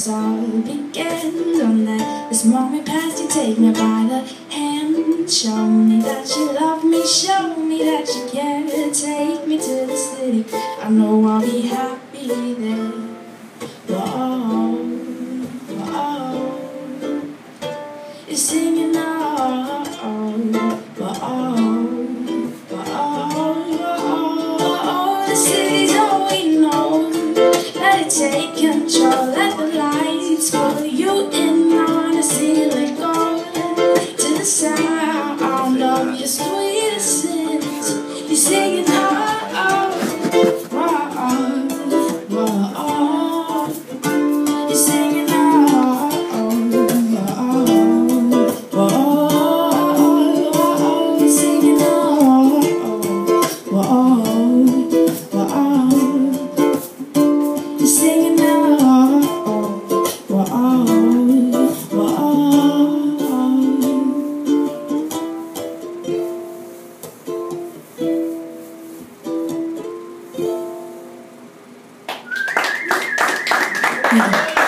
all begins on this moment past. You take me by the hand, show me that you love me, show me that you care. Take me to the city, I know I'll be happy there. Whoa, whoa, you're singing now. Whoa, whoa, the city's all we know. Let it take control, let the lights pull you in on a ceiling, go to the sound of your sweetest sins. You're singing oh, whoa, whoa, you're singing oh, whoa, you're singing oh, whoa, you're singing now, whoa, whoa.